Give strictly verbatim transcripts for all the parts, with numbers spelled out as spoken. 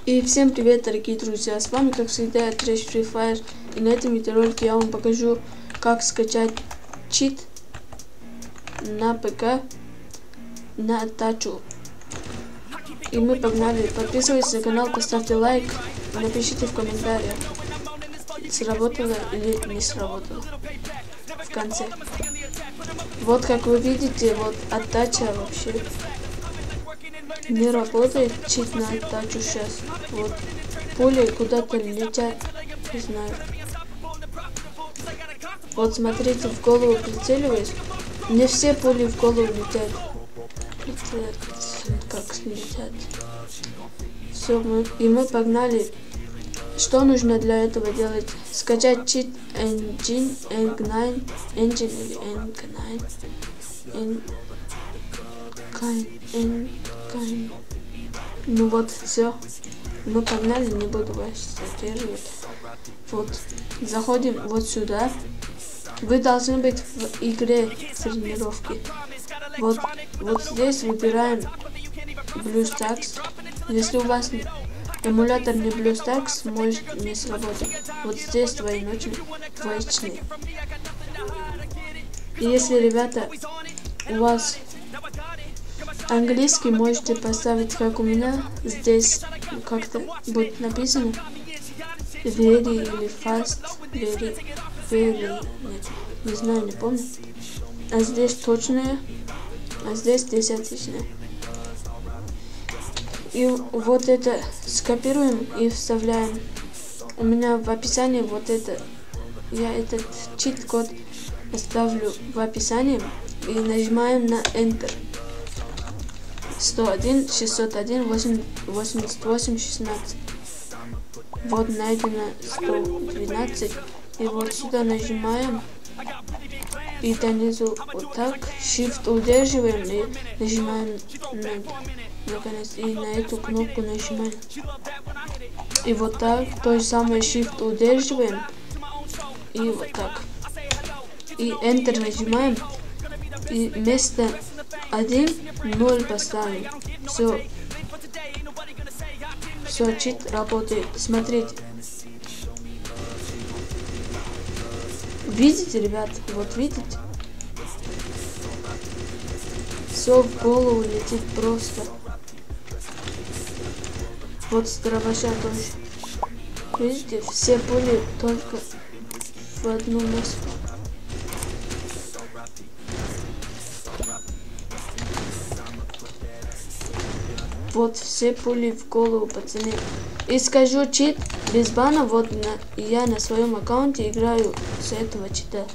И всем привет, дорогие друзья, с вами как всегда Trash Free Fire, и на этом видеоролике я вам покажу, как скачать чит на ПК на тачу. И мы погнали. Подписывайтесь на канал, поставьте лайк, напишите в комментариях, сработало или не сработало в конце. Вот как вы видите, вот от тача вообще не работает чит на тачу сейчас. Вот пули куда-то летят, не знаю. Вот смотрите, в голову прицеливаюсь, не все пули в голову летят. Летят, как летят. Все, мы, и мы погнали. Что нужно для этого делать? Скачать чит Engine, Engine, Engine или Engine, Engine. Engine. Ну вот, все. Мы погнали, не буду вас задерживать. Вот, заходим вот сюда. Вы должны быть в игре тренировки. Вот, вот здесь выбираем BlueStacks. Если у вас эмулятор не BlueStacks, может не сработать. Вот здесь двоеточие. двоичные. И если, ребята, у вас английский, можете поставить, как у меня. Здесь как-то будет написано very или fast, very, very, нет, не знаю, не помню. А здесь точные, а здесь десятичные. И вот это скопируем и вставляем. У меня в описании вот это, я этот чит-код оставлю в описании и нажимаем на Enter. сто один, шестьсот один, восемьдесят восемь, шестнадцать. Вот найдено сто двенадцать. И вот сюда нажимаем. И донизу вот так. Shift удерживаем и нажимаем на, наконец. И на эту кнопку нажимаем. И вот так. То же самое Shift удерживаем. И вот так. И Enter нажимаем. И вместо один ноль поставим. Все. Все, чит работает. Смотрите. Видите, ребят? Вот видите? Все в голову летит просто. Вот с дробаша тоже. Видите? Все пули только в одну место. Вот все пули в голову, пацаны. И скажу чит без бана. Вот на, я на своем аккаунте играю с этого чита.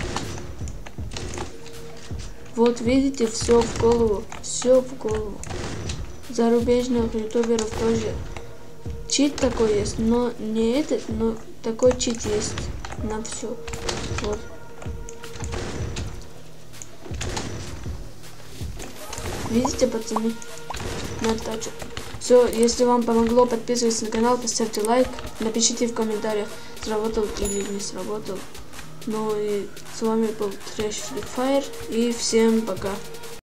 Вот видите, все в голову. Все в голову. Зарубежных ютуберов тоже чит такой есть. Но не этот, но такой чит есть на все. Вот. Видите, пацаны? На тачу. Все, если вам помогло, подписывайтесь на канал, поставьте лайк, напишите в комментариях, сработал или не сработал. Ну и с вами был Trash Free Fire, и всем пока.